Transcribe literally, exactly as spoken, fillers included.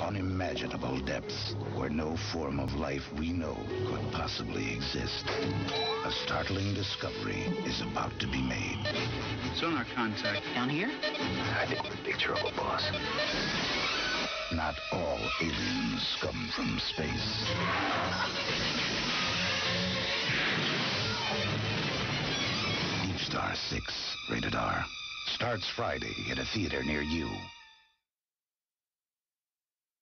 unimaginable depths where no form of life we know could possibly exist. A startling discovery is about to be made. Sonar contact. Down here? I think we're in big trouble, boss. Not all aliens come from space. DeepStar six, rated R. Starts Friday at a theater near you.